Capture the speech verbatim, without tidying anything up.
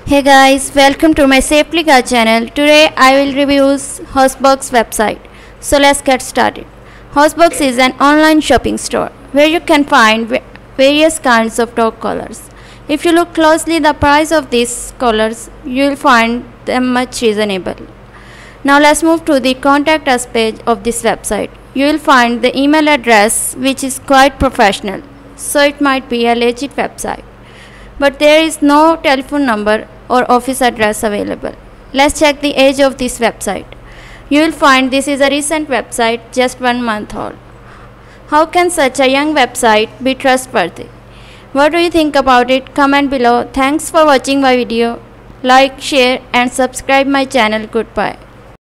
Hey guys, welcome to my Safely Car channel. Today I will review Housebox website. So let's get started. Housebox is an online shopping store where you can find various kinds of dog collars. If you look closely the price of these collars, you will find them much reasonable. Now let's move to the contact us page of this website. You will find the email address which is quite professional, so it might be a legit website. But there is no telephone number or office address available. Let's check the age of this website. You will find this is a recent website, just one month old. How can such a young website be trustworthy? What do you think about it? Comment below. Thanks for watching my video. Like, share and subscribe my channel. Goodbye.